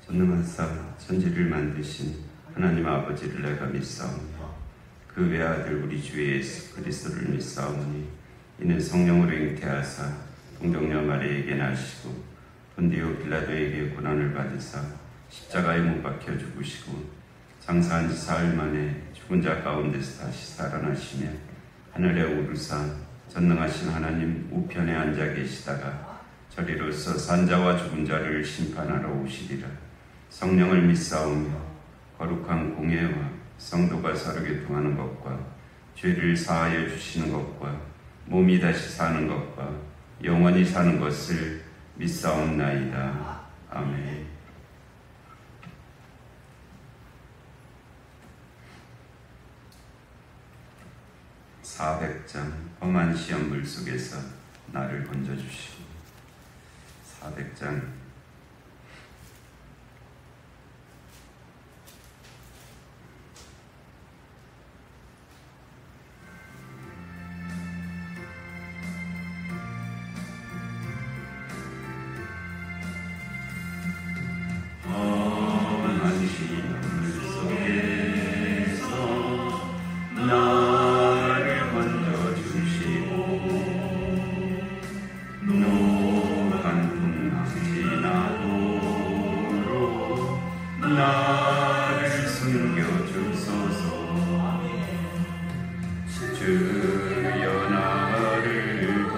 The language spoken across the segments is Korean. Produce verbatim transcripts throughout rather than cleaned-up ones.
전능하사 천지를 만드신 하나님 아버지를 내가 믿사오니 그 외아들 우리 주 예수 그리스도를 믿사오니 이는 성령으로 잉태하사 동정녀 마리에게 나시고 본디오 빌라도에게 고난을 받으사 십자가에 못 박혀 죽으시고 장사한 지 사흘 만에 죽은 자 가운데서 다시 살아나시며 하늘에 오르사 전능하신 하나님 우편에 앉아 계시다가 저리로서 산자와 죽은 자를 심판하러 오시리라. 성령을 믿사오며 거룩한 공예와 성도가 서로 교통하는 것과 죄를 사하여 주시는 것과 몸이 다시 사는 것과 영원히 사는 것을 믿사옵나이다. 아멘. 사백 장 험한 시험 물속에서 나를 건져주시고 사백 장 험한 시험 물속에서 나를 건져주시고 노한 풍랑 지나도록 나를 숨겨주소서. 주여 나를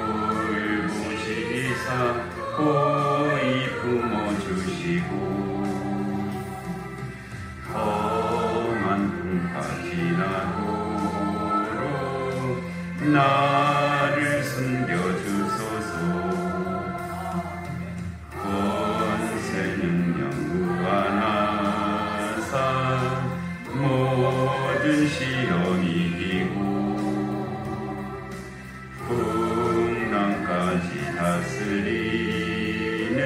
돌보시사 고이 품어주시고 험한 풍파 지나도록 나를 숨겨주소서. 권세 능력 무한하사 모든 시험 이기고 풍랑까지 다스리는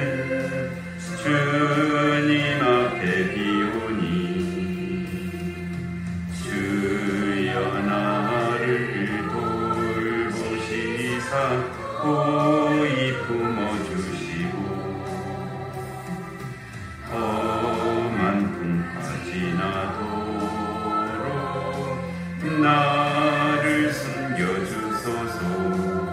주님 앞에 비오니 주여 나를 돌보시사 고이 품어주시고 험한 풍파 지나도록 나를 숨겨주소서.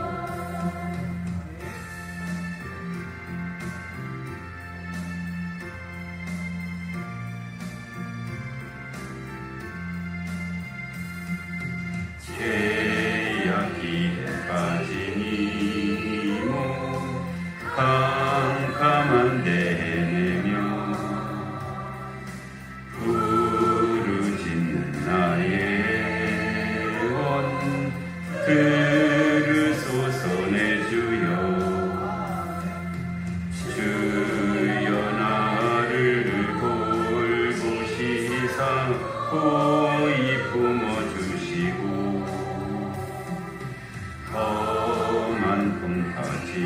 죄악기에 빠진 이모 캄캄한 데 헤매며 부르짖는 나의 원 들으소서. 내 주여 주여 나를 돌보시사 고이 품어주시고 험한 풍파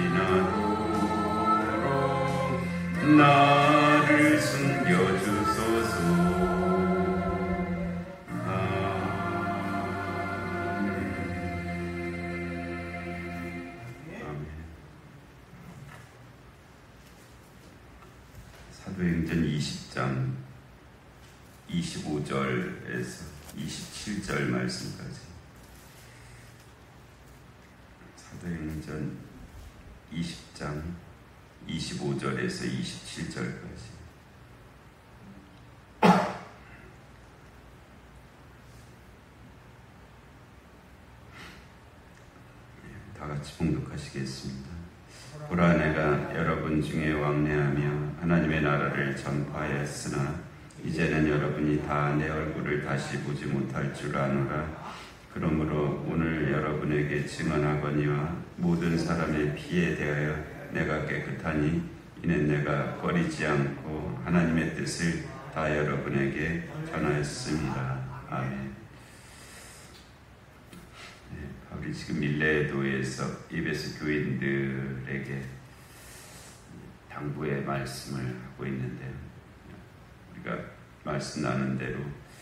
지나도록 나를 숨겨주소서. 사도행전 이십 장 이십오 절에서 이십칠 절 말씀까지. 사도행전 이십 장 이십오 절에서 이십칠 절까지. 다 같이 봉독하시겠습니다. 보라, 내가 여러분 중에 왕래하며 하나님의 나라를 전파하였으나 이제는 여러분이 다 내 얼굴을 다시 보지 못할 줄 아노라. 그러므로 오늘 여러분에게 증언하거니와 모든 사람의 피에 대하여 내가 깨끗하니 이는 내가 꺼리지 않고 하나님의 뜻을 다 여러분에게 전하였습니다. 아멘. 네, 바울이 지금 밀레도에서 에베소 교인들에게 당부의 말씀을 하고 있는데, 우리가 말씀 나눈 대로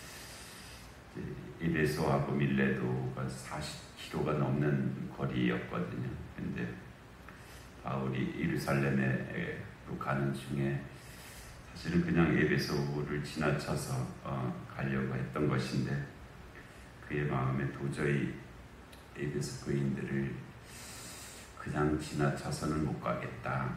에베소하고 밀레도가 사십 킬로미터가 넘는 거리였거든요. 근데 바울이 예루살렘에 가는 중에 사실은 그냥 에베소를 지나쳐서 어, 가려고 했던 것인데 그의 마음에 도저히 에베소 교인들을 그냥 지나쳐서는 못 가겠다.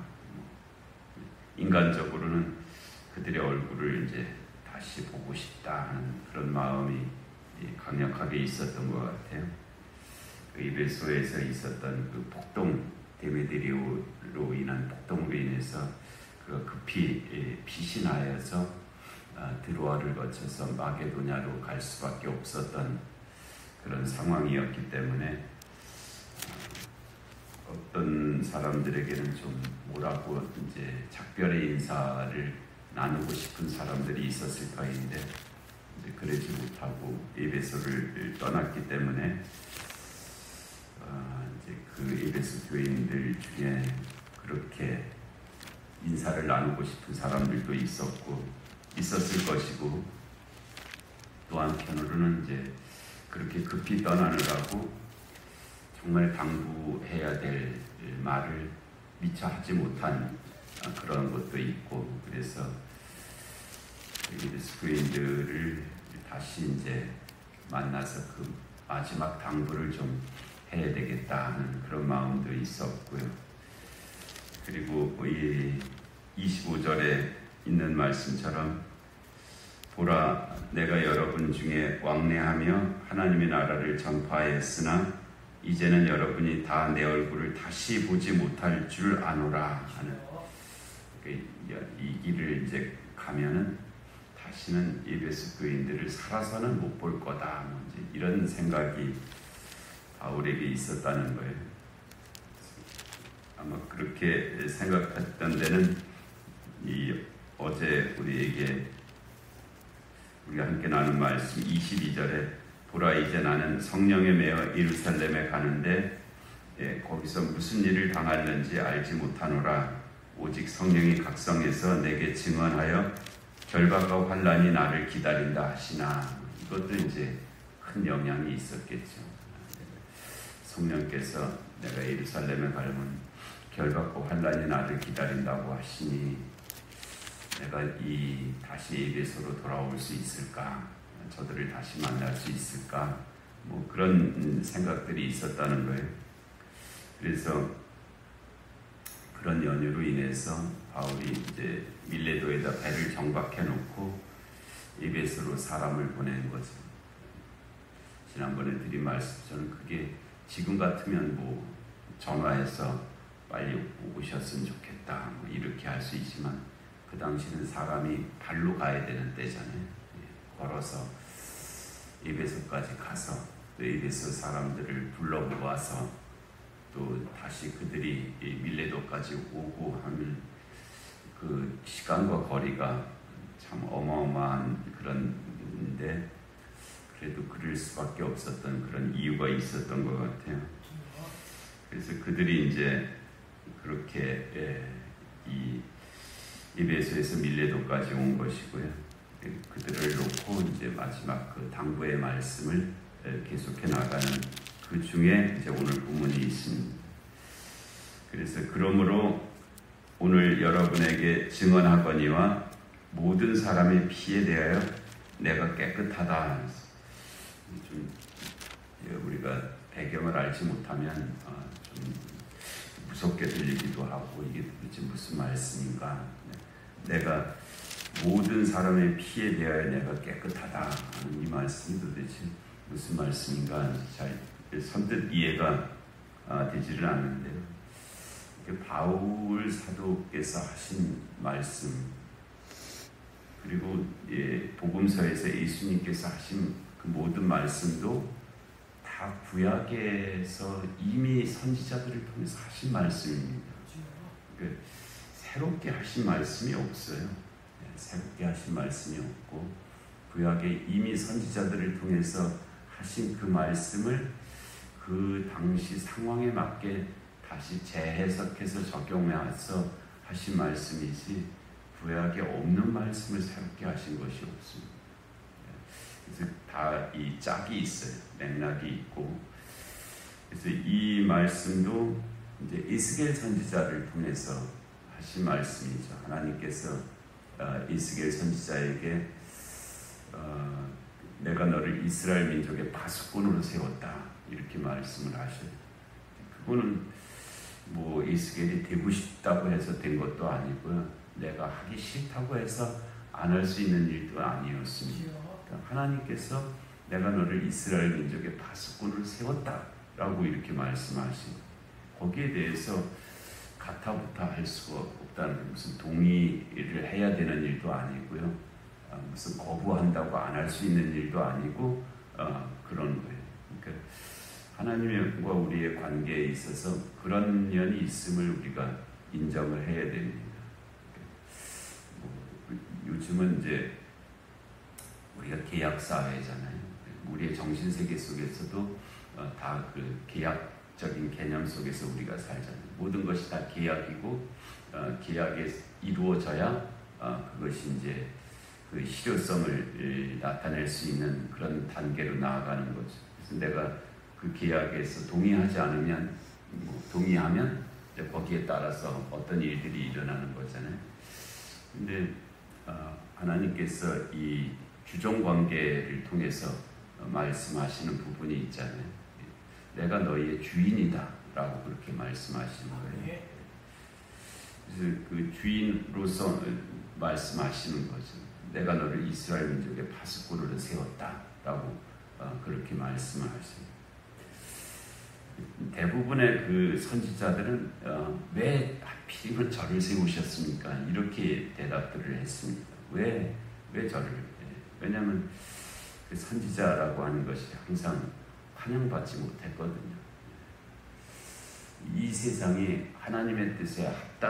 인간적으로는 그들의 얼굴을 이제 다시 보고 싶다 하는 그런 마음이 강력하게 있었던 것 같아요. 그 에베소에서 있었던 그 폭동, 데메드리오로 인한 폭동으로 인해서 그 급히 피신하여서 드로아를 거쳐서 마게도냐로 갈 수밖에 없었던 그런 상황이었기 때문에 어떤 사람들에게는 좀 뭐라고 이제 작별의 인사를 나누고 싶은 사람들이 있었을 터인데 이제 그러지 못하고 에베소를 떠났기 때문에 어 이제 그 에베소 교인들 중에 그렇게 인사를 나누고 싶은 사람들도 있었고 있었을 것이고 또 한편으로는 이제 그렇게 급히 떠나느라고 정말 당부해야 될 말을 미처 하지 못한 그런 것도 있고 그래서 에베소 교인들을 다시 이제 만나서 그 마지막 당부를 좀 해야 되겠다 하는 그런 마음도 있었고요. 그리고 이 이십오 절에 있는 말씀처럼 보라 내가 여러분 중에 왕래하며 하나님의 나라를 전파하였으나 이제는 여러분이 다 내 얼굴을 다시 보지 못할 줄 아노라 하는 이 길을 이제 가면은 다시는 에베소 교인들을 살아서는 못 볼 거다 뭐 이제 이런 생각이 바울에게 있었다는 거예요. 아마 그렇게 생각했던 데는 이 어제 우리에게 우리가 함께 나눈 말씀 이십이 절에 보라 이제 나는 성령에 매어 예루살렘에 가는데 예, 거기서 무슨 일을 당하는지 알지 못하노라. 오직 성령이 각성해서 내게 증언하여 결박과 환난이 나를 기다린다 하시나. 이것도 이제 큰 영향이 있었겠죠. 성령께서 내가 예루살렘에 가려면 결박과 환난이 나를 기다린다고 하시니 내가 이 다시 에베소로 돌아올 수 있을까? 저들을 다시 만날 수 있을까? 뭐 그런 생각들이 있었다는 거예요. 그래서 그런 연유로 인해서 바울이 이제 밀레도에다 배를 정박해 놓고 에베소로 사람을 보낸 거죠. 지난번에 드린 말씀처럼 그게 지금 같으면 뭐 전화해서 빨리 오셨으면 좋겠다 뭐 이렇게 할 수 있지만 그 당시는 사람이 발로 가야 되는 때잖아요. 걸어서 에베소까지 가서 또 에베소 사람들을 불러 모아서 또 다시 그들이 밀레도까지 오고 하는 그 시간과 거리가 참 어마어마한 그런데 그래도 그럴 수밖에 없었던 그런 이유가 있었던 것 같아요. 그래서 그들이 이제 그렇게 예, 이 에베소에서 밀레도까지 온 것이고요. 그들을 놓고 이제 마지막 그 당부의 말씀을 계속해 나가는 그 중에 이제 오늘 본문이 있습니다. 그래서 그러므로 오늘 여러분에게 증언하거니와 모든 사람의 피에 대하여 내가 깨끗하다. 좀 우리가 배경을 알지 못하면 좀 무섭게 들리기도 하고 이게 도대체 무슨 말씀인가? 내가 모든 사람의 피에 대하여 내가 깨끗하다 하는 이 말씀이 도대체 무슨 말씀인가 잘 선뜻 이해가 되지를 않는데요. 바울 사도께서 하신 말씀 그리고 예, 복음서에서 예수님께서 하신 그 모든 말씀도 다 구약에서 이미 선지자들을 통해서 하신 말씀입니다. 그러니까 새롭게 하신 말씀이 없어요. 새롭게 하신 말씀이 없고 구약에 이미 선지자들을 통해서 하신 그 말씀을 그 당시 상황에 맞게 다시 재해석해서 적용해서 하신 말씀이지 구약에 없는 말씀을 새롭게 하신 것이 없습니다. 그래서 다 이 짝이 있어요. 맥락이 있고 그래서 이 말씀도 이제 에스겔 선지자를 통해서 하신 말씀이죠. 하나님께서 어, 이스겔 선지자에게 어, 내가 너를 이스라엘 민족의 파수꾼으로 세웠다 이렇게 말씀을 하셔요. 그거는 뭐 이스겔이 되고 싶다고 해서 된 것도 아니고요. 내가 하기 싫다고 해서 안 할 수 있는 일도 아니었습니다. 그러니까 하나님께서 내가 너를 이스라엘 민족의 파수꾼으로 세웠다라고 이렇게 말씀하시고 거기에 대해서 가타부타 할 수가 없다는 무슨 동의를 해야 되는 일도 아니고요. 무슨 거부한다고 안 할 수 있는 일도 아니고 어, 그런 거예요. 그러니까 하나님과 우리의 관계에 있어서 그런 면이 있음을 우리가 인정을 해야 됩니다. 뭐, 요즘은 이제 우리가 계약 사회잖아요. 우리의 정신 세계 속에서도 어, 다 그 계약적인 개념 속에서 우리가 살잖아요. 모든 것이 다 계약이고 어, 계약에 이루어져야 어, 그것이 이제 그 실효성을 나타낼 수 있는 그런 단계로 나아가는 거죠. 그래서 내가 그 계약에서 동의하지 않으면, 뭐 동의하면 이제 거기에 따라서 어떤 일들이 일어나는 거잖아요. 근데 어, 하나님께서 이 주종 관계를 통해서 말씀하시는 부분이 있잖아요. 내가 너희의 주인이다 라고 그렇게 말씀하시는 거예요. 그래서 그 주인으로서 말씀하시는 거죠. 내가 너를 이스라엘 민족의 파수꾼으로 세웠다라고 어, 그렇게 말씀을 하십니다. 대부분의 그 선지자들은 어, 왜 하필이면 저를 세우셨습니까? 이렇게 대답들을 했습니다. 왜, 왜 저를? 왜냐하면 그 선지자라고 하는 것이 항상 환영받지 못했거든요. 이 세상이 하나님의 뜻에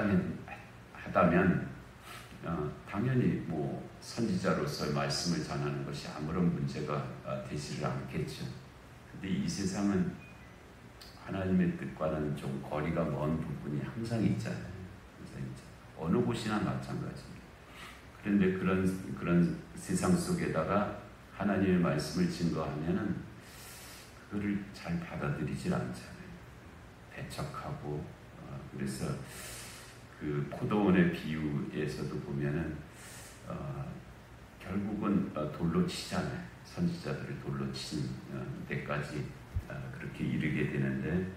합당하다면 어, 당연히 뭐 선지자로서 말씀을 전하는 것이 아무런 문제가 어, 되지를 않겠죠. 근데 이 세상은 하나님의 뜻과는 좀 거리가 먼 부분이 항상 있잖아요. 항상 있죠. 어느 곳이나 마찬가지입니다. 그런데 그런 그런 세상 속에다가 하나님의 말씀을 증거하면은 그거를 잘 받아들이질 않잖아요. 배척하고 어, 그래서 그 포도원의 비유에서도 보면은 어, 결국은 어, 돌로 치잖아요. 선지자들을 돌로 치는 어, 데까지 어, 그렇게 이르게 되는데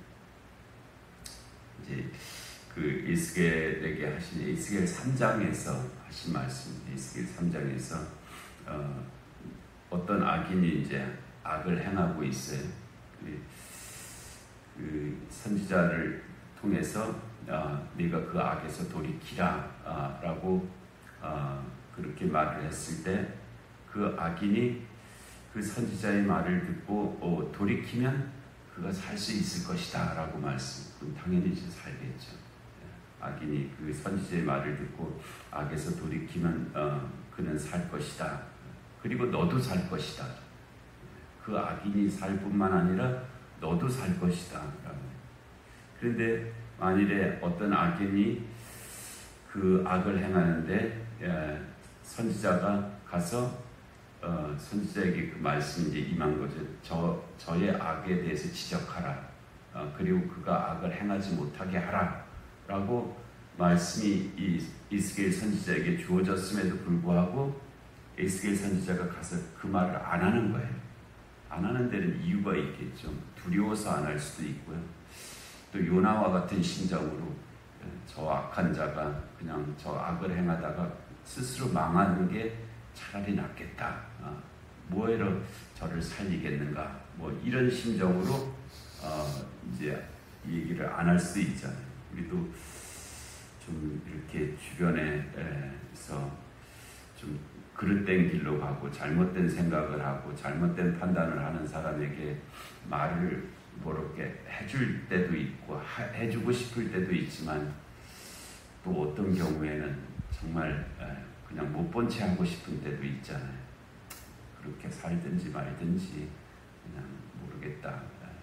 이제 그 이스겔에게 하신 이스겔 삼 장에서 하신 말씀, 이스겔 삼 장에서 어, 어떤 악인이 이제 악을 행하고 있어요. 그, 그 선지자를 통해서 어, 네가 그 악에서 돌이키라 어, 라고 어, 그렇게 말을 했을 때 그 악인이 그 선지자의 말을 듣고 어, 돌이키면 그가 살 수 있을 것이다 라고 말씀. 그럼 당연히 이제 살겠죠. 악인이 그 선지자의 말을 듣고 악에서 돌이키면 어, 그는 살 것이다. 그리고 너도 살 것이다. 그 악인이 살 뿐만 아니라 너도 살 것이다 라고. 그런데 만일에 어떤 악인이 그 악을 행하는데 예, 선지자가 가서 어, 선지자에게 그 말씀이 이제 임한 거죠. 저, 저의 악에 대해서 지적하라. 어, 그리고 그가 악을 행하지 못하게 하라. 라고 말씀이 이 이스겔 선지자에게 주어졌음에도 불구하고 이스겔 선지자가 가서 그 말을 안 하는 거예요. 안 하는 데는 이유가 있겠죠. 두려워서 안 할 수도 있고요. 또 요나와 같은 심정으로 저 악한 자가 그냥 저 악을 행하다가 스스로 망하는 게 차라리 낫겠다. 어, 뭐해로 저를 살리겠는가. 뭐 이런 심정으로 어, 이제 얘기를 안 할 수도 있잖아요. 우리도 좀 이렇게 주변에서 좀 그릇된 길로 가고 잘못된 생각을 하고 잘못된 판단을 하는 사람에게 말을 뭐렇게 해줄 때도 있고 하, 해주고 싶을 때도 있지만 또 어떤 경우에는 정말 그냥 못 본 채 하고 싶은 때도 있잖아요. 그렇게 살든지 말든지 그냥 모르겠다.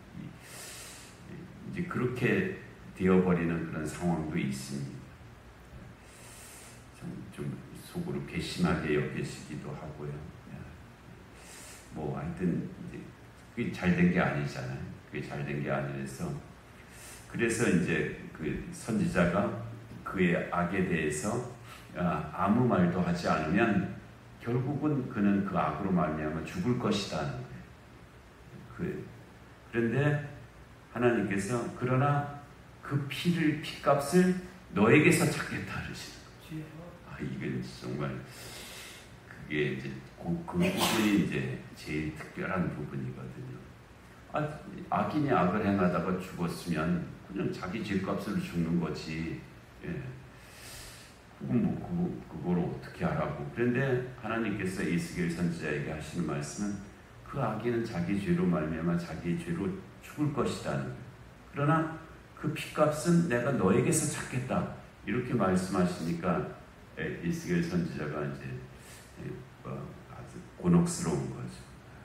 이제 그렇게 되어버리는 그런 상황도 있습니다. 좀 속으로 괘씸하게 여기시기도 하고요. 뭐 하여튼 이제 그게 잘된 게 아니잖아요. 그게 잘된 게 아니라서 그래서 이제 그 선지자가 그의 악에 대해서 아무 말도 하지 않으면 결국은 그는 그 악으로 말미암아 죽을 것이다는 거예요. 그, 그런데 하나님께서 그러나 그 피를 피값을 너에게서 찾겠다 그러시는 거죠. 아, 이건 정말 그게 이제 그, 그 부분이 이제 제일 특별한 부분이거든요. 아, 악인이 악을 행하다가 죽었으면 그냥 자기 죄값으로 죽는 거지. 예. 그건 뭐 그거, 그걸 어떻게 하라고. 그런데 하나님께서 에스겔 선지자에게 하시는 말씀은 그 악인은 자기 죄로 말미암아 자기 죄로 죽을 것이다. 그러나 그 피값은 내가 너에게서 찾겠다. 이렇게 말씀하시니까 에스겔 선지자가 이제 아주 곤혹스러운 거죠.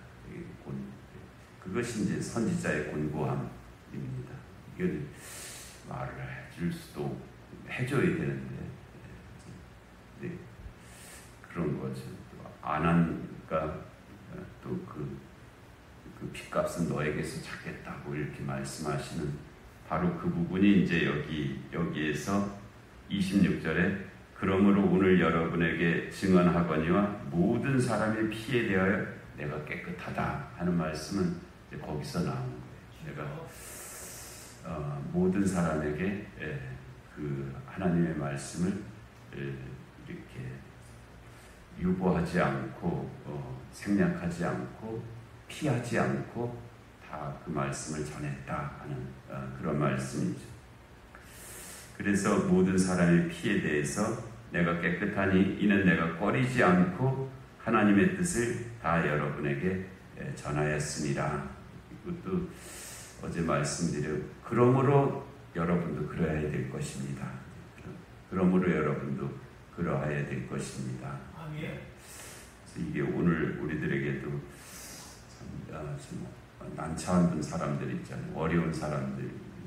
그것이 이제 선지자의 곤고함입니다. 이걸 말을 해줄 수도 해줘야 되는데 네, 그런 거죠. 안 하니까 또 그 그 핏값은 너에게서 찾겠다고 이렇게 말씀하시는 바로 그 부분이 이제 여기 여기에서 이십육 절에 그러므로 오늘 여러분에게 증언하거니와 모든 사람의 피에 대하여 내가 깨끗하다 하는 말씀은 이제 거기서 나오는 거예요. 내가 어, 모든 사람에게 예, 그 하나님의 말씀을 예, 이렇게 유보하지 않고 어, 생략하지 않고 피하지 않고 다 그 말씀을 전했다 하는 어, 그런 말씀이죠. 그래서 모든 사람의 피에 대해서 내가 깨끗하니 이는 내가 꺼리지 않고 하나님의 뜻을 다 여러분에게 전하였습니다. 이것도 어제 말씀드려 그러므로 여러분도 그러해야 될 것입니다. 그러므로 여러분도 그러해야 될 것입니다. 그래서 이게 오늘 우리들에게도 참, 아, 참 난처한 사람들 있잖아요. 어려운 사람들.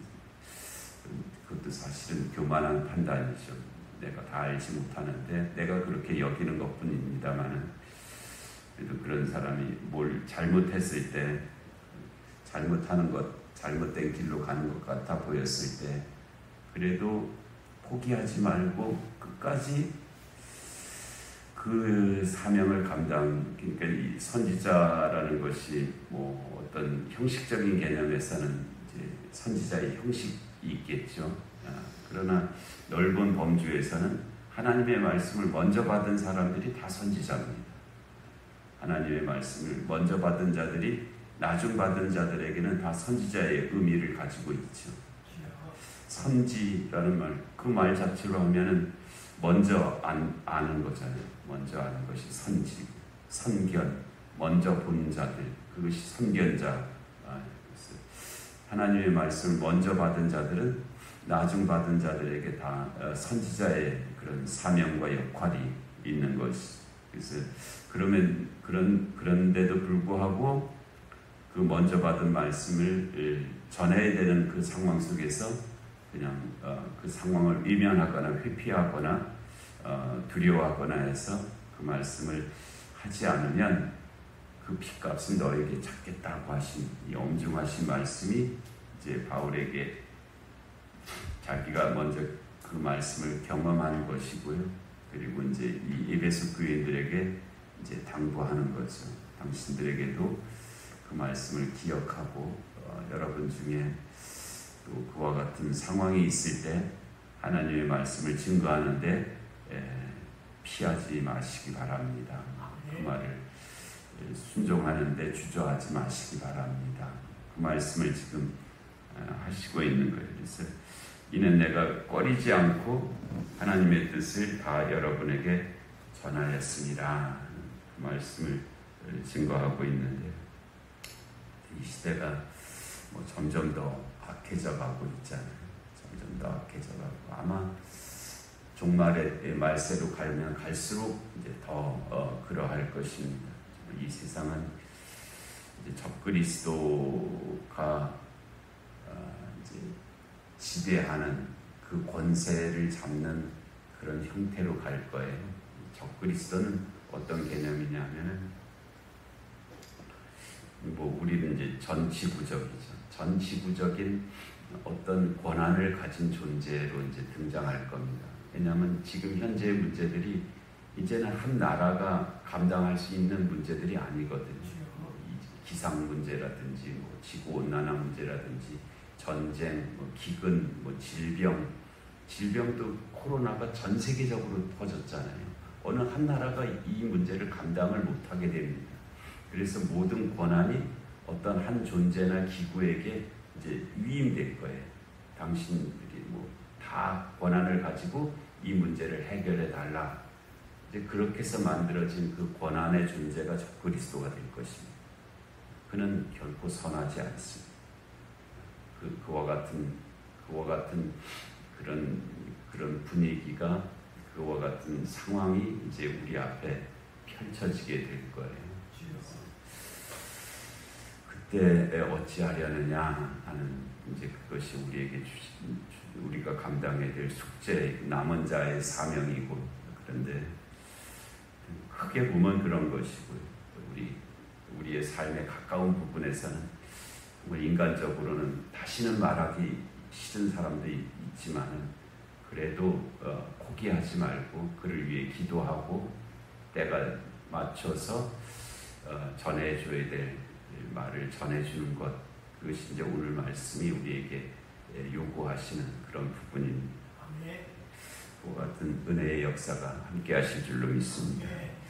그것도 사실은 교만한 판단이죠. 내가 다 알지 못하는데 내가 그렇게 여기는 것뿐입니다만은 그래도 그런 사람이 뭘 잘못했을 때 잘못하는 것, 잘못된 길로 가는 것 같아 보였을 때 그래도 포기하지 말고 끝까지 그 사명을 감당, 그러니까 이 선지자라는 것이 뭐 어떤 형식적인 개념에서는 이제 선지자의 형식이 있겠죠. 아, 그러나 넓은 범주에서는 하나님의 말씀을 먼저 받은 사람들이 다 선지자입니다. 하나님의 말씀을 먼저 받은 자들이 나중 받은 자들에게는 다 선지자의 의미를 가지고 있죠. 선지라는 말, 그 말 자체로 하면은 먼저 안, 아는 거잖아요. 먼저 아는 것이 선지, 선견, 먼저 본 자들, 그것이 선견자. 하나님의 말씀을 먼저 받은 자들은 나중 받은 자들에게 다 선지자의 그런 사명과 역할이 있는 것이. 그래서 그러면 그런 그런데도 불구하고 그 먼저 받은 말씀을 전해야 되는 그 상황 속에서 그냥 어, 그 상황을 외면하거나 회피하거나 어, 두려워하거나 해서 그 말씀을 하지 않으면 그 핏값은 너에게 찾겠다고 하신 이 엄중하신 말씀이 이제 바울에게 자기가 먼저 그 말씀을 경험하는 것이고요. 그리고 이제 이 에베소 교인들에게 이제 당부하는 거죠. 당신들에게도 그 말씀을 기억하고 어, 여러분 중에 또 그와 같은 상황이 있을 때 하나님의 말씀을 증거하는데 에, 피하지 마시기 바랍니다. 그 말을 순종하는데 주저하지 마시기 바랍니다. 그 말씀을 지금 하시고 있는 거예요. 그래서 이는 내가 꺼리지 않고 하나님의 뜻을 다 여러분에게 전하였습니다. 그 말씀을 증거하고 있는데 이 시대가 뭐 점점 더 악해져 가고 있잖아요. 점점 더 악해져 가고 아마 종말의 말세로 가면 갈수록 이제 더 어, 그러할 것입니다. 이 세상은 이제 적그리스도가 어, 이제 지배하는 그 권세를 잡는 그런 형태로 갈 거예요. 적그리스도는 어떤 개념이냐면은 뭐 우리는 이제 전지구적이죠. 전지구적인 어떤 권한을 가진 존재로 이제 등장할 겁니다. 왜냐하면 지금 현재의 문제들이 이제는 한 나라가 감당할 수 있는 문제들이 아니거든요. 기상 문제라든지 뭐 지구 온난화 문제라든지 전쟁, 뭐 기근, 뭐 질병, 질병도 코로나가 전 세계적으로 퍼졌잖아요. 어느 한 나라가 이 문제를 감당을 못하게 됩니다. 그래서 모든 권한이 어떤 한 존재나 기구에게 이제 위임될 거예요. 당신들이 뭐 다 권한을 가지고 이 문제를 해결해 달라. 이제 그렇게 해서 만들어진 그 권한의 존재가 저 그리스도가 될 것입니다. 그는 결코 선하지 않습니다. 그, 그와 같은 그와 같은 그런 그런 분위기가 그와 같은 상황이 이제 우리 앞에 펼쳐지게 될 거예요. 그때 어찌하려느냐 하는 이제 그것이 우리에게 주신 우리가 감당해야 될 숙제, 남은 자의 사명이고, 그런데 크게 보면 그런 것이고요. 우리 우리의 삶에 가까운 부분에서는 인간적으로는 다시는 말하기 싫은 사람도 있지만은 그래도 어, 포기하지 말고 그를 위해 기도하고 때가 맞춰서 어, 전해줘야 될 말을 전해주는 것, 그것이 이제 오늘 말씀이 우리에게 요구하시는 그런 부분입니다. 그와 같은 은혜의 역사가 함께 하실 줄로 믿습니다.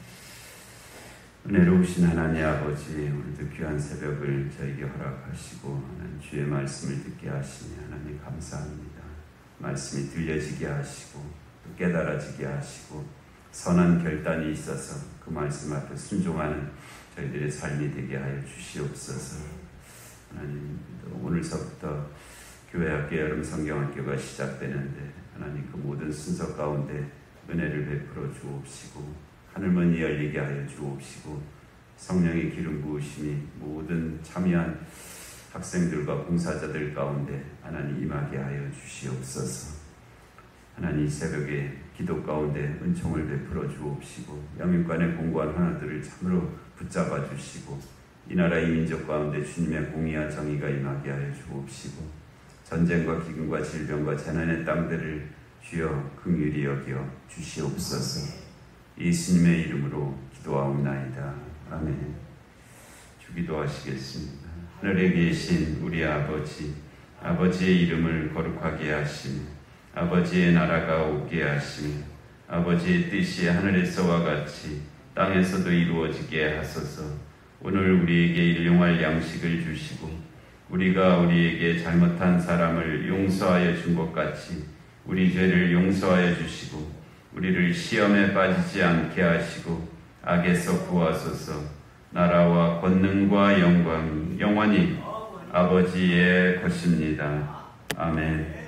은혜로우신 하나님 아버지, 오늘도 귀한 새벽을 저에게 허락하시고 하나님 주의 말씀을 듣게 하시니 하나님 감사합니다. 말씀이 들려지게 하시고 또 깨달아지게 하시고 선한 결단이 있어서 그 말씀 앞에 순종하는 저희들의 삶이 되게 하여 주시옵소서. 하나님, 오늘서부터 교회학교 여름 성경학교가 시작되는데 하나님 그 모든 순서 가운데 은혜를 베풀어 주옵시고 하늘문이 열리게 하여 주옵시고 성령의 기름 부으심이 모든 참여한 학생들과 봉사자들 가운데 하나님 임하게 하여 주시옵소서. 하나님 새벽에 기도 가운데 은총을 베풀어 주옵시고 영육간의 공고한 하나들을 참으로 붙잡아 주시고 이 나라 이 민족 가운데 주님의 공의와 정의가 임하게 하여 주옵시고 전쟁과 기근과 질병과 재난의 땅들을 주여 긍휼히 여겨 주시옵소서. 예수님의 이름으로 기도하옵나이다. 아멘. 주기도 하시겠습니다. 하늘에 계신 우리 아버지, 아버지의 이름을 거룩하게 하시며 아버지의 나라가 오게 하시며 아버지의 뜻이 하늘에서와 같이 땅에서도 이루어지게 하소서. 오늘 우리에게 일용할 양식을 주시고 우리가 우리에게 잘못한 사람을 용서하여 준 것 같이 우리 죄를 용서하여 주시고 우리를 시험에 빠지지 않게 하시고 악에서 구하소서. 나라와 권능과 영광이 영원히 아버지의 것입니다. 아멘.